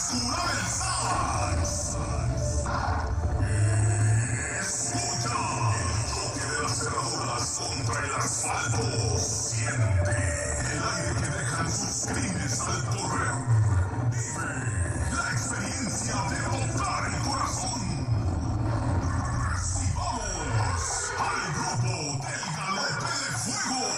bascular el sax. Escucha el choque de las cerraduras contra el asfalto. Siente el aire que dejan sus crines al correr. Vive la experiencia de botar el corazón. Recibamos al grupo del Galope de Fuego.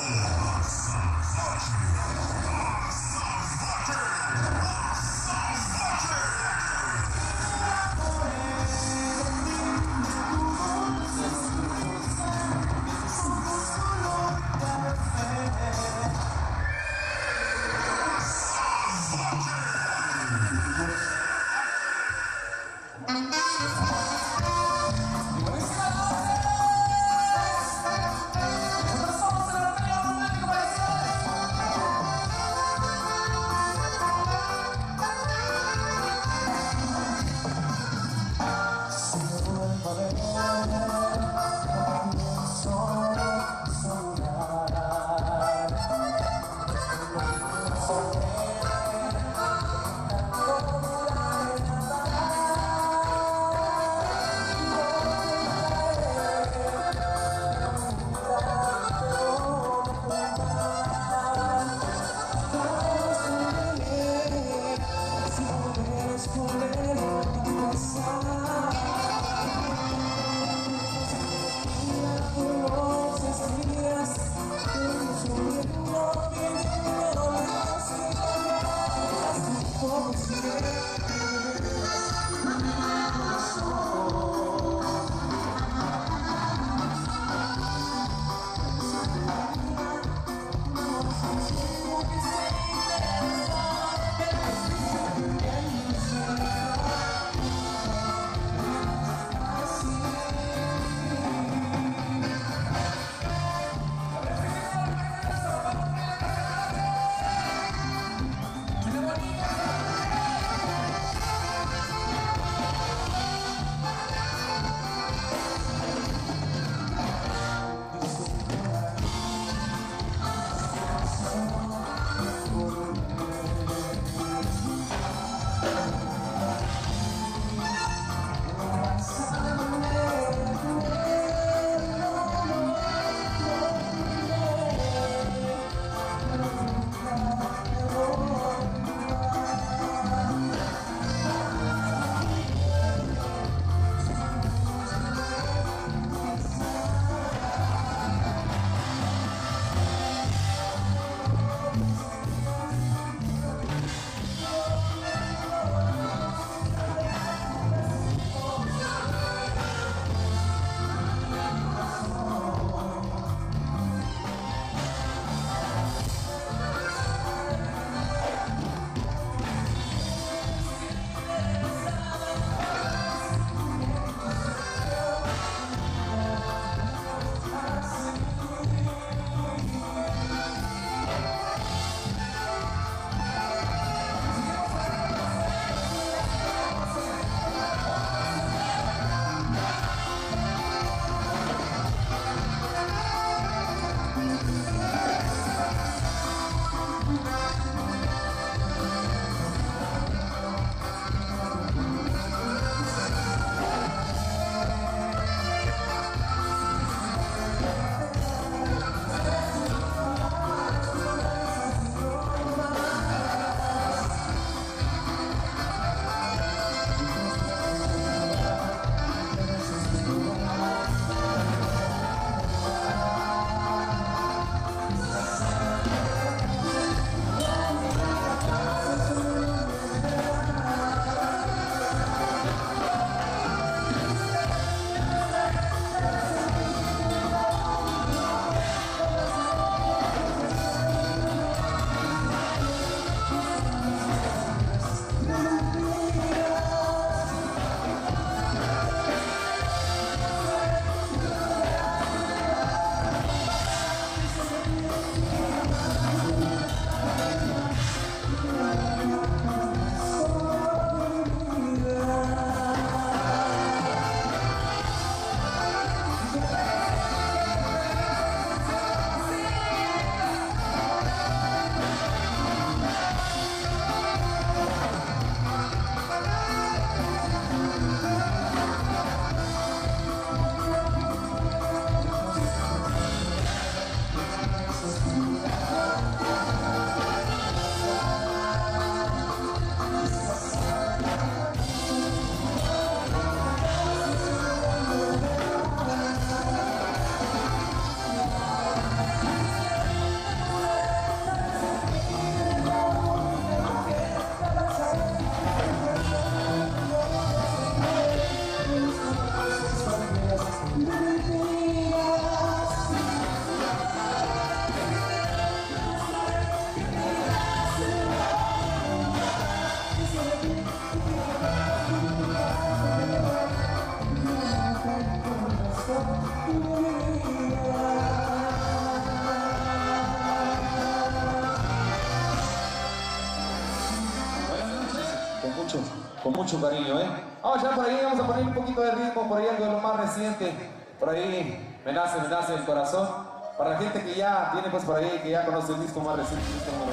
con mucho cariño, ¿eh? Vamos ya por ahí, vamos a poner un poquito de ritmo, por ahí algo de lo más reciente. Por ahí, me nace el corazón. Para la gente que ya viene pues por ahí, que ya conoce el disco más reciente.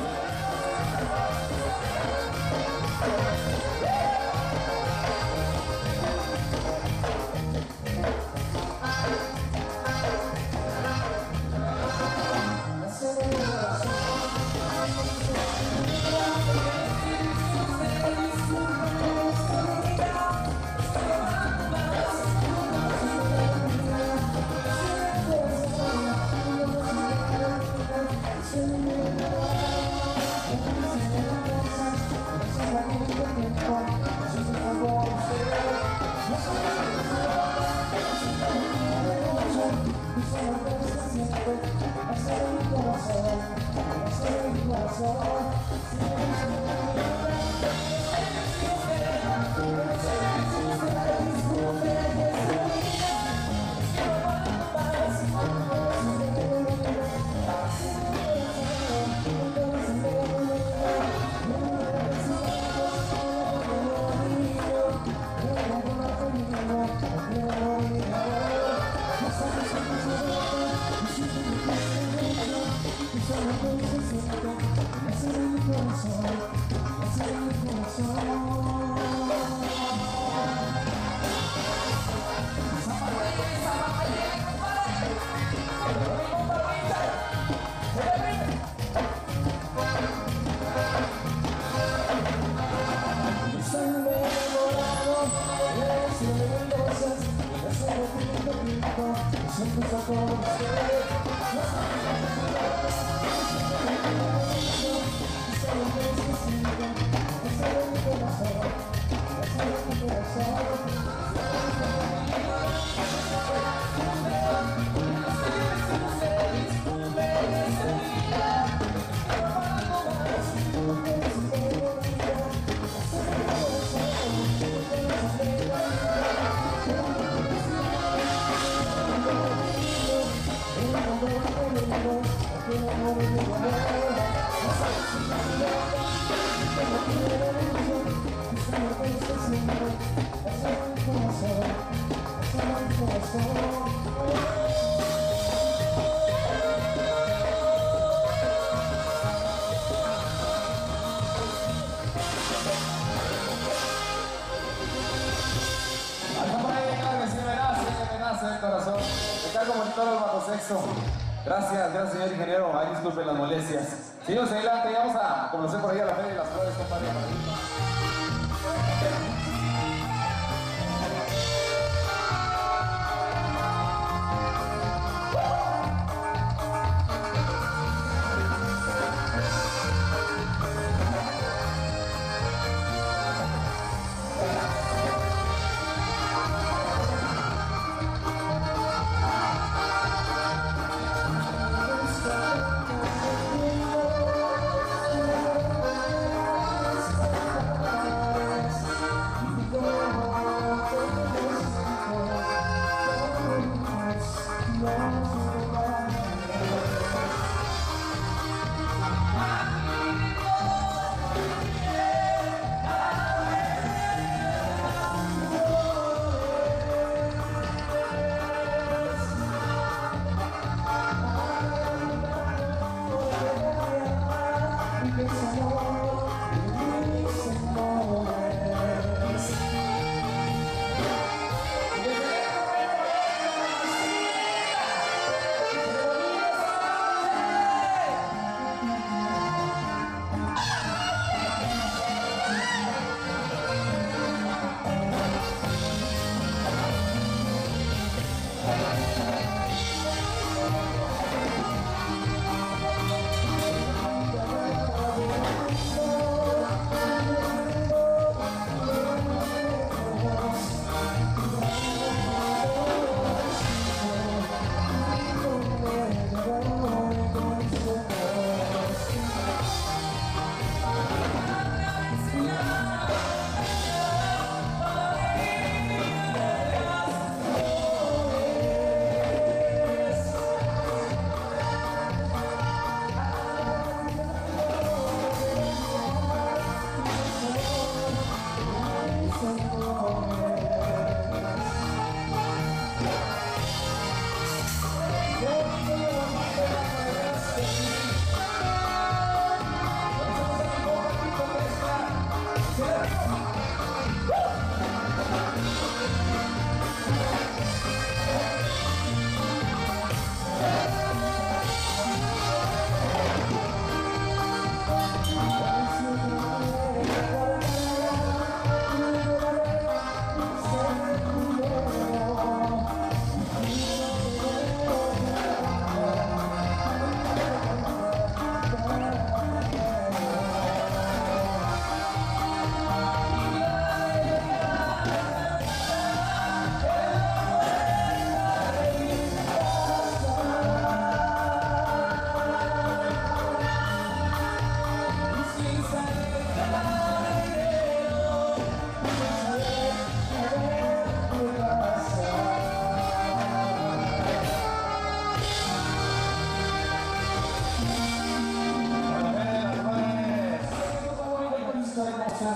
Gracias, señor ingeniero. Ay, disculpen las molestias. Seguimos adelante y vamos a conocer por ahí a la Feria de las Flores, compadre.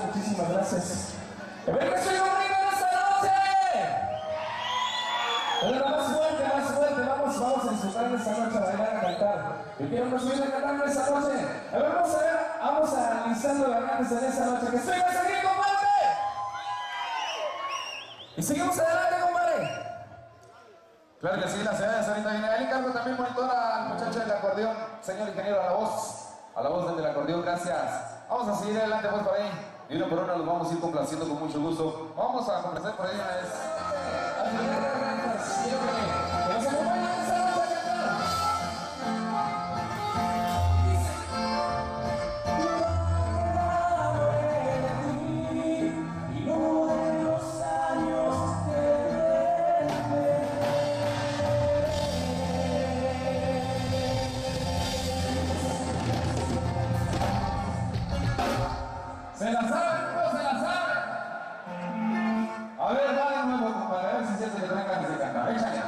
muchísimas gracias. ¡Que venga, estoy conmigo esta noche! Pero más fuerte, vamos a disfrutar de esta noche, a bailar, a cantar. Yo quiero que nos vayan cantando esta noche. A ver, vamos a listando variantes en esta noche. ¡Que estoy más aquí, compadre! Y seguimos adelante, compadre. Claro que sí, las ciudades ahorita viene. Ahí encargo también monitora al muchacho del acordeón, señor ingeniero, a la voz del acordeón, gracias. Vamos a seguir adelante pues por ahí. Y uno por uno los vamos a ir complaciendo con mucho gusto. Vamos a complacer por ahí una vez. Que nos acompañen esta noche a cantar. Y no de los años ¿Se la saben? ¿No se la saben? A ver, va de nuevo, compadre, a ver si se le traen ganas de cantar. Échale.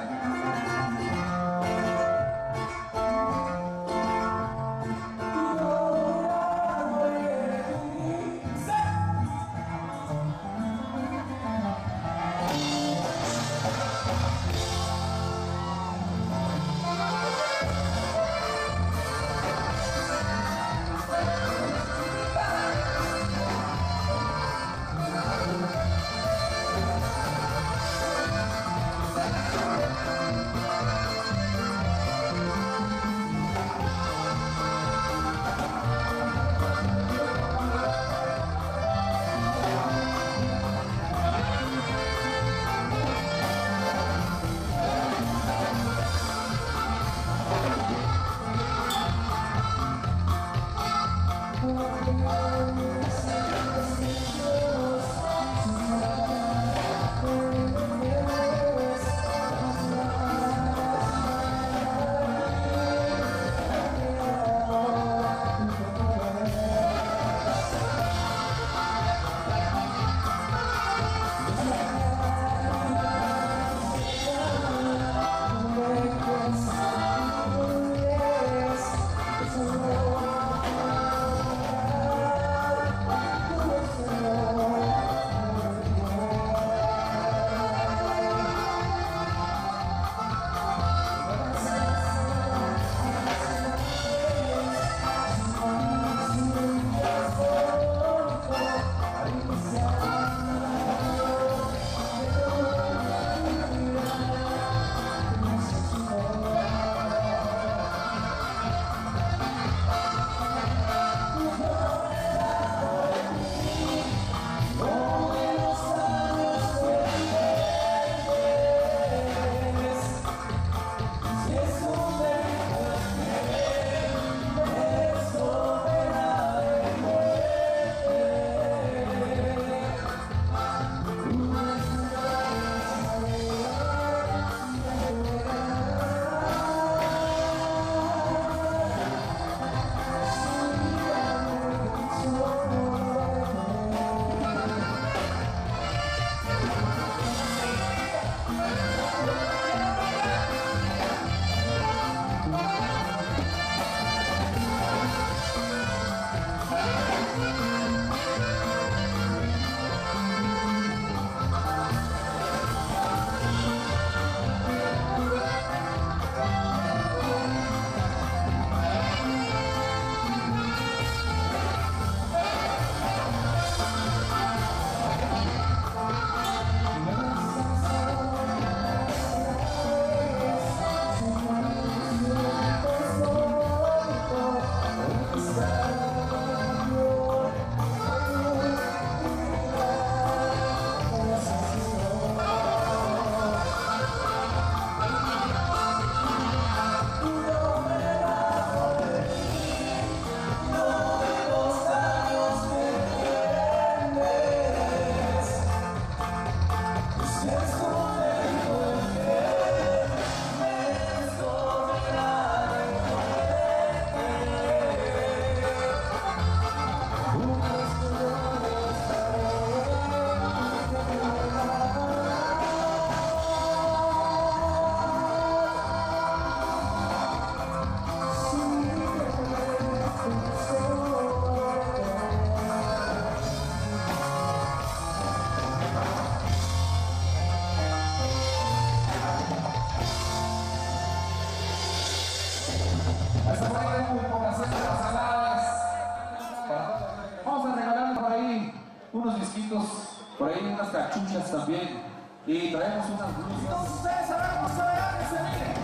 unos disquitos, por ahí unas cachuchas también. Y traemos unas blusas. Todos ustedes ahora vamos a ver que se viene.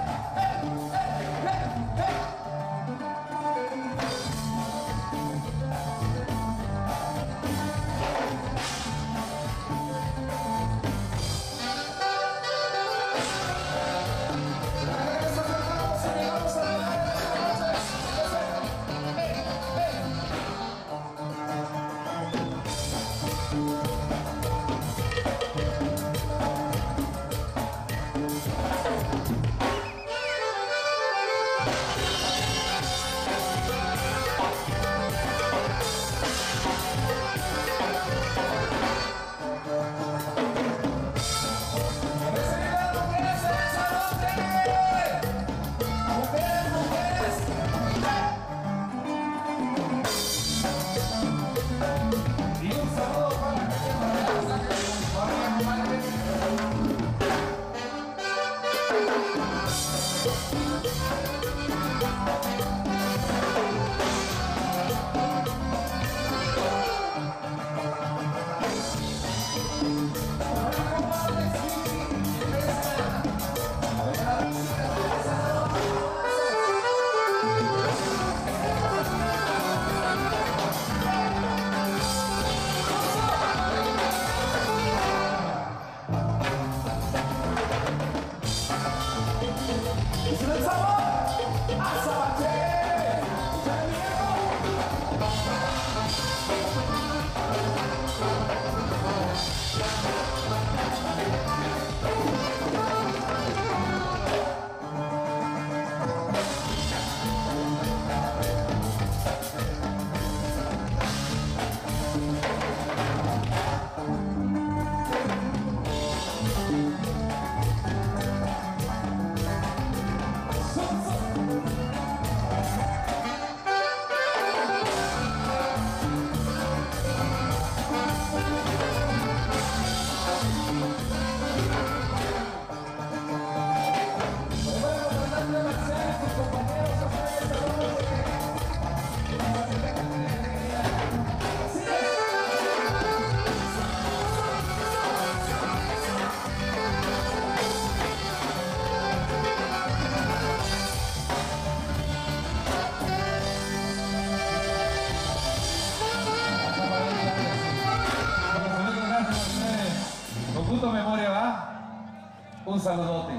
Memoria, ¿va? Un saludote.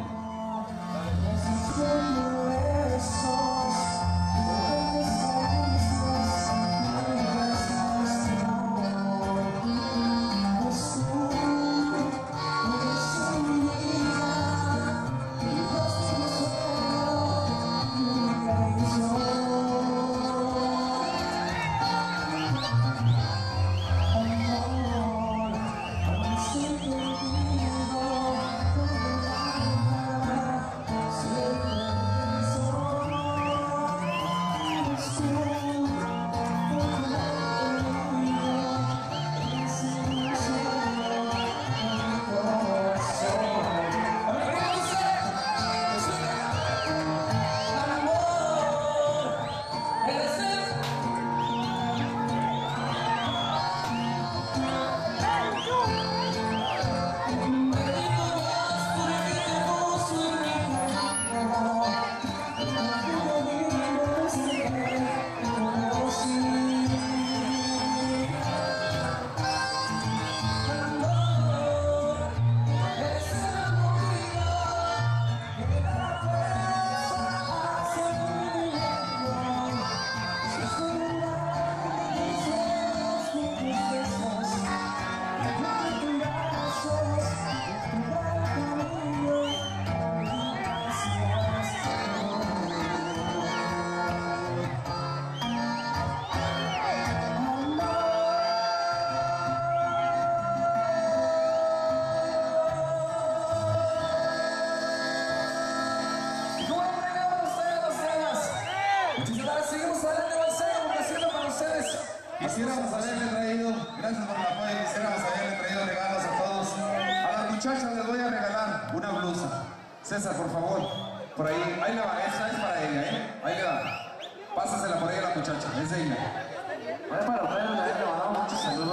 Quisiéramos haberle traído, gracias por el apoyo, quisiéramos haberle traído regalos a todos. A las muchachas les voy a regalar una blusa. César, por favor, por ahí, ahí le va, esta es para ella, ahí le da. Pásasela por ahí a la muchacha, es de ella. Para ustedes, le mandamos muchos saludos.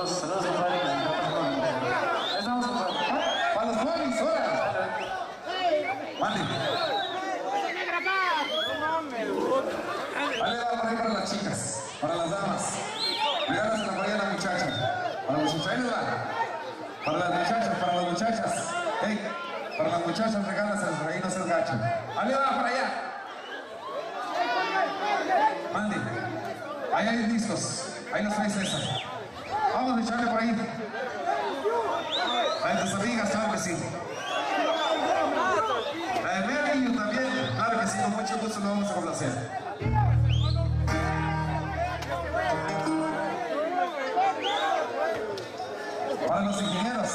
Saludos, compadre. Estamos, compadre. Para los Juanis, órale. Vale. Ahí le va por ahí para las chicas, para las damas. Regálasela por ahí a la muchacha. Para los muchachos, ahí les va. Para las muchachas, para las muchachas. Hey, para las muchachas, regálaselas por ahí, no seas gacho. Ahí le va para allá. Mande. Ahí hay listos. Ahí los traes esas. Vamos a echarle por ahí. A tus amigas, claro que sí. A el niño también, claro que sí, con mucho gusto lo vamos a complacer. Para los ingenieros.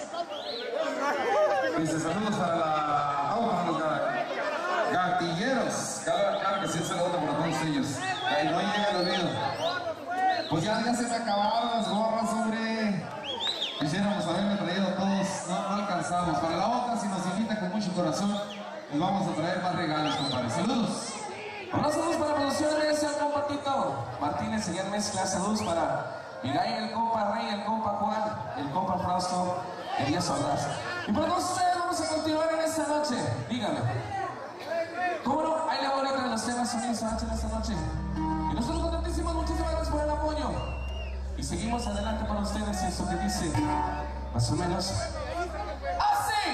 Dice saludos para la para los gatilleros. Claro que sí, un saludo para todos ellos. Ahí no llega el olvido. Pues ya se me acabaron las gorras, hombre. Quisiéramos haberme traído todos, no alcanzamos. Para la otra, si nos invita con mucho corazón, les vamos a traer más regalos, compadre. Saludos. Saludos para producciones, el compa Tito Martínez, señor Mezcla. Saludos para Miguel, el compa Rey, el compa Juan, el compa Frausto, Elías Ordaz. Y para todos ustedes vamos a continuar en esta noche. Díganme. ¿Cómo no? Hay la bolita de los temas unidos en esta noche. Y nosotros contentísimos, muchísimas gracias por el apoyo. Y seguimos adelante para ustedes y esto que dice, más o menos, ¡así!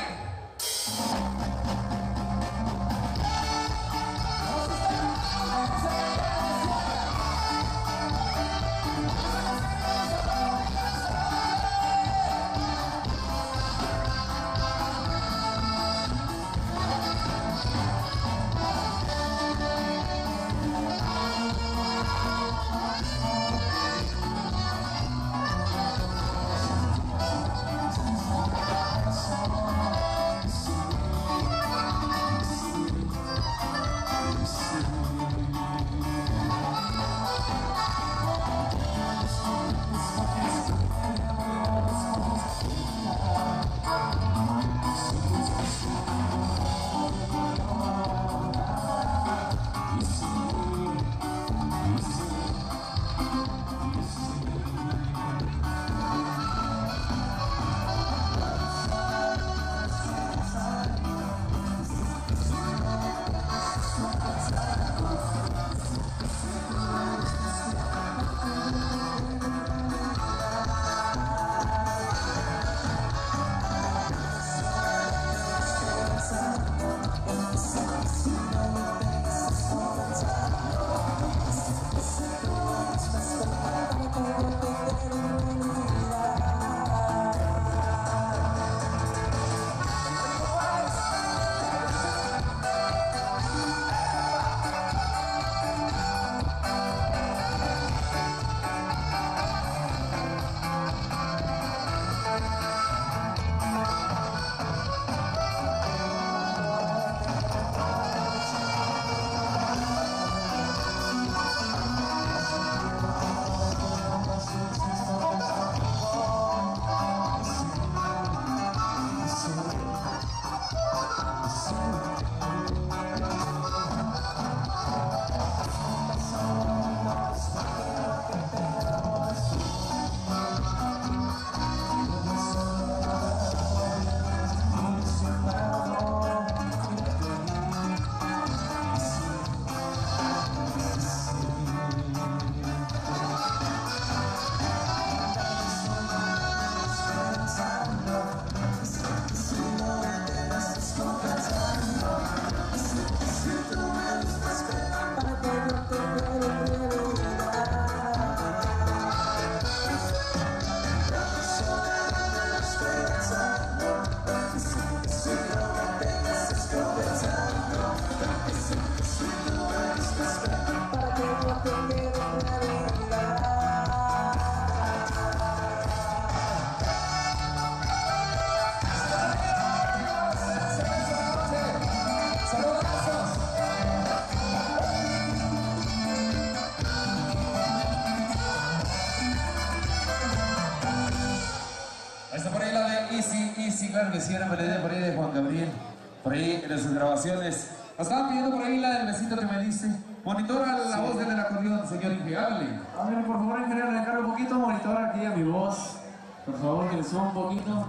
Claro que sí, una melodía por ahí de Juan Gabriel, por ahí en sus grabaciones. Nos estaban pidiendo por ahí la del besito que me diste. Monitora la voz del acordeón, señor Ingeable. A ver, por favor, ingeniero, le encargo un poquito monitor aquí a mi voz. Por favor, que le suba un poquito.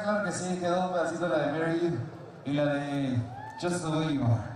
esa, claro que sí, quedó un pedacito la de Mary You y la de Just the Way You Are.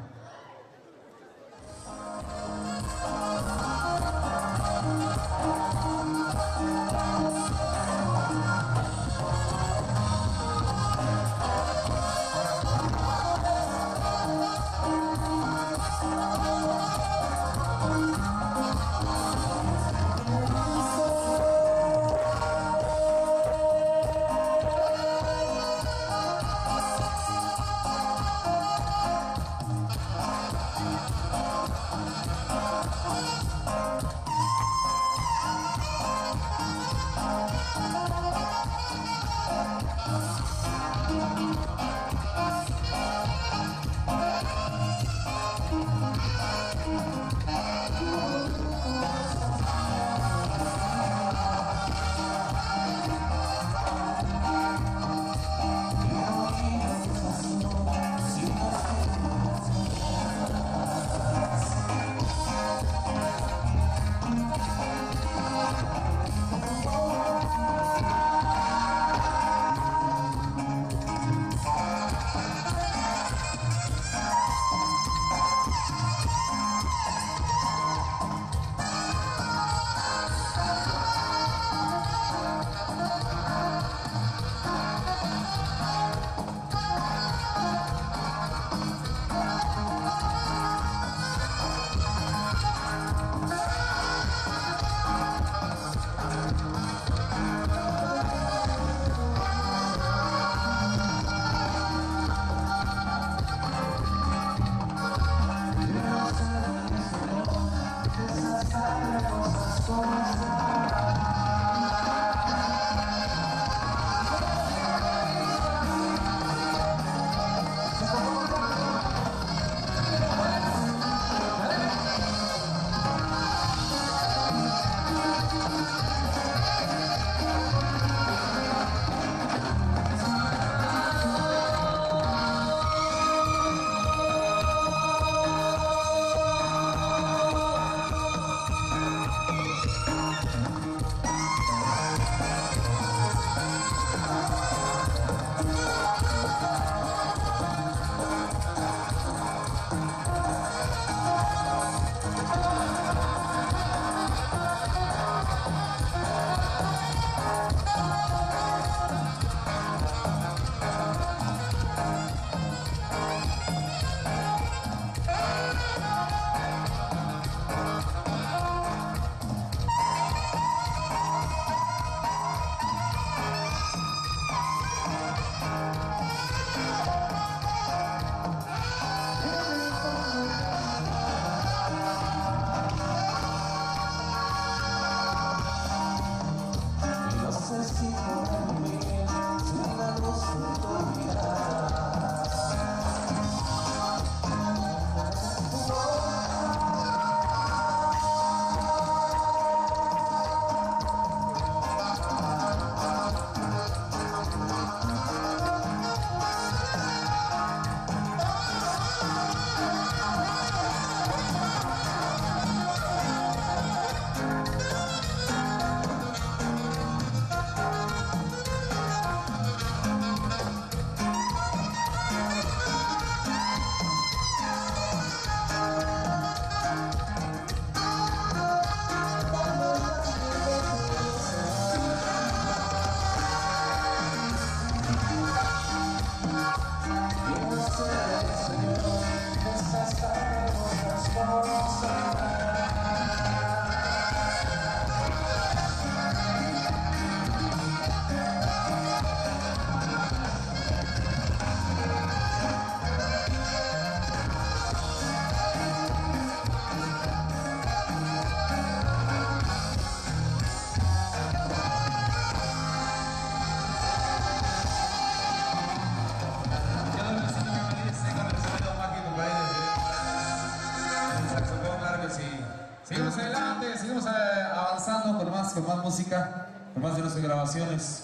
Seguimos adelante, seguimos avanzando con más música, con más de nuestras grabaciones.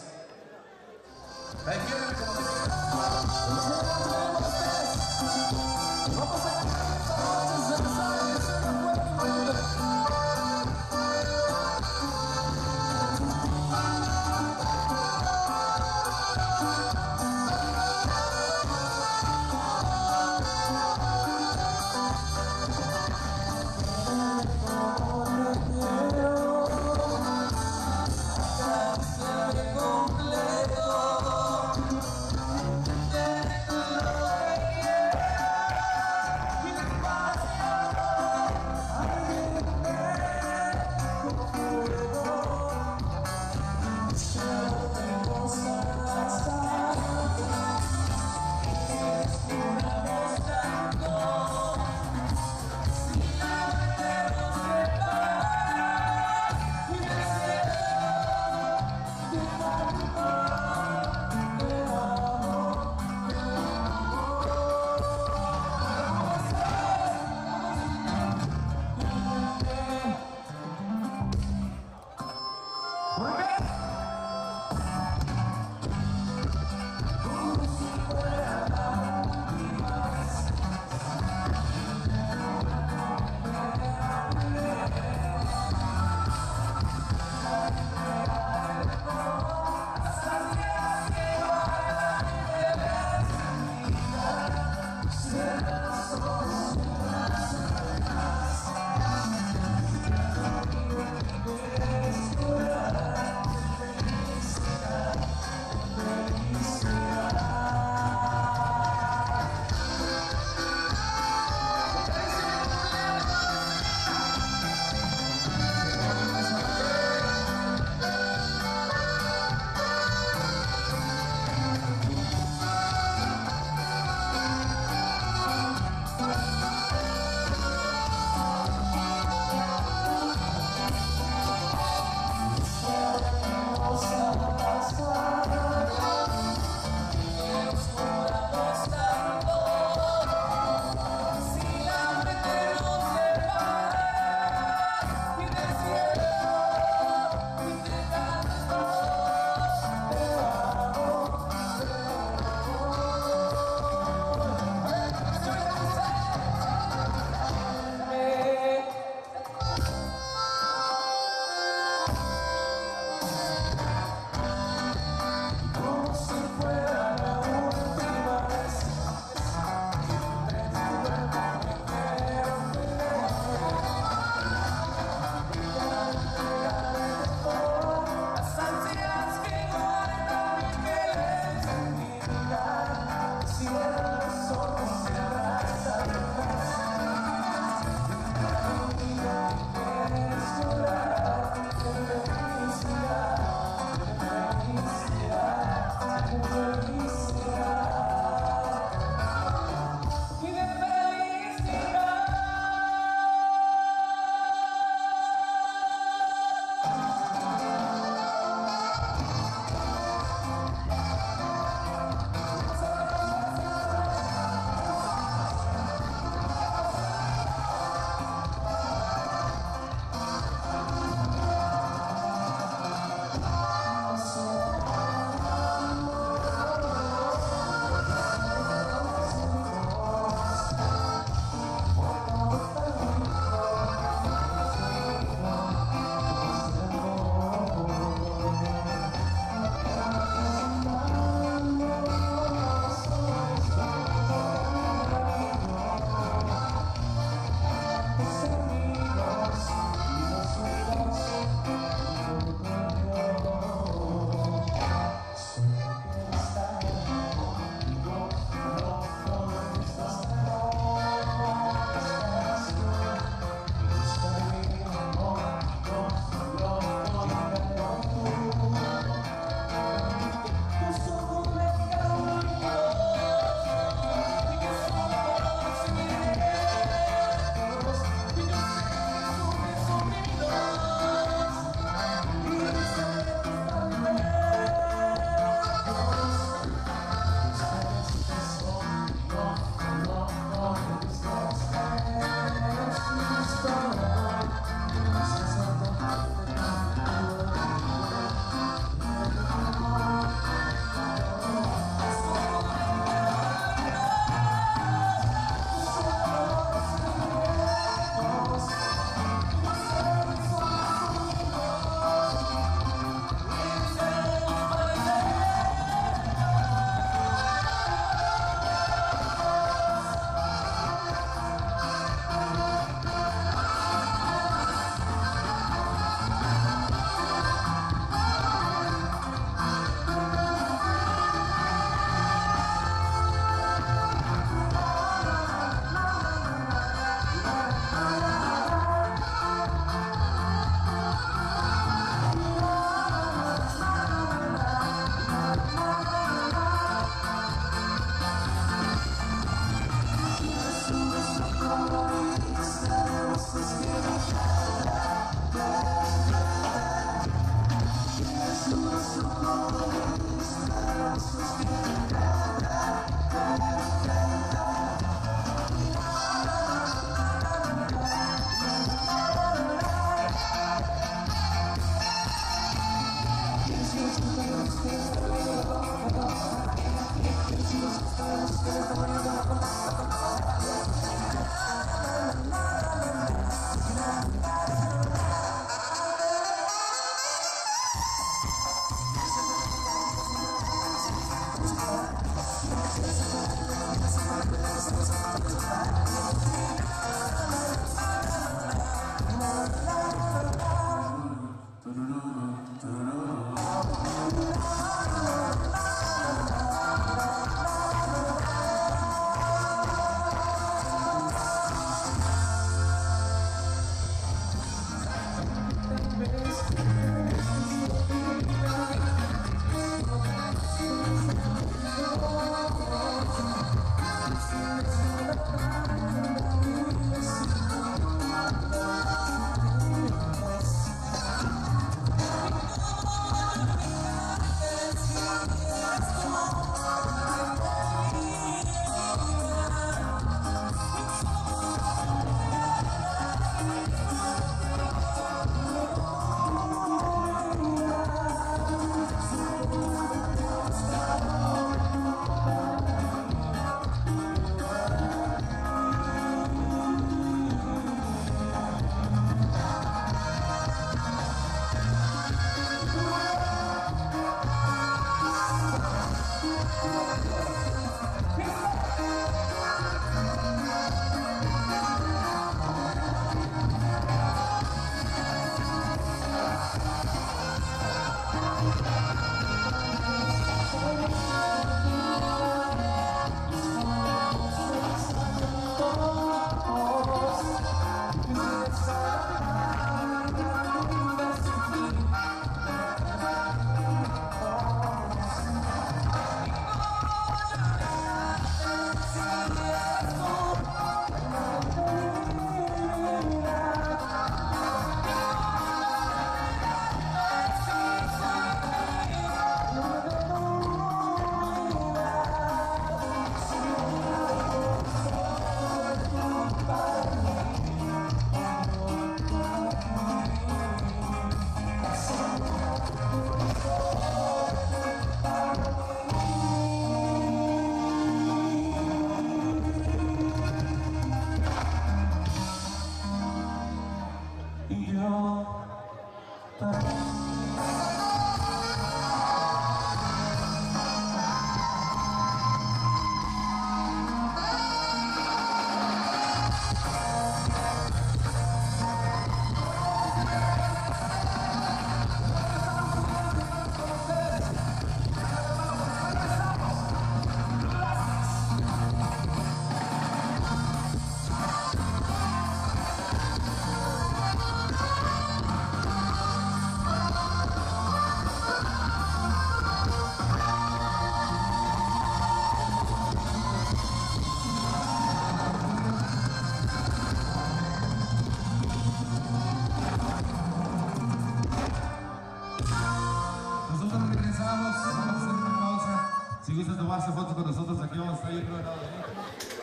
Si gustan tomarse fotos con nosotros, aquí vamos a estar yo creo de lado de mí.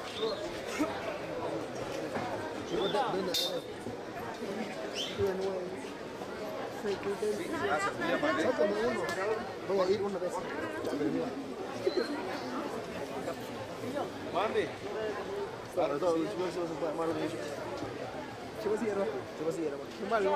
Voy a ir una vez. Mande. Para todos, coba sierra. Kembali.